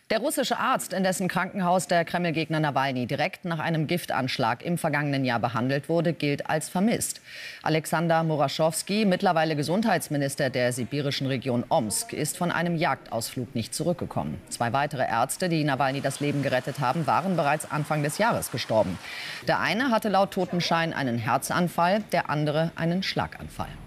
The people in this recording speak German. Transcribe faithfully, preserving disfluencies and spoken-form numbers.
Der russische Arzt, in dessen Krankenhaus der Kreml-Gegner Nawalny direkt nach einem Giftanschlag im vergangenen Jahr behandelt wurde, gilt als vermisst. Alexander Muraschowski, mittlerweile Gesundheitsminister der sibirischen Region Omsk, ist von einem Jagdausflug nicht zurückgekommen. Zwei weitere Ärzte, die Nawalny das Leben gerettet haben, waren bereits Anfang des Jahres gestorben. Der eine hatte laut Totenschein einen Herzanfall, der andere einen Schlaganfall.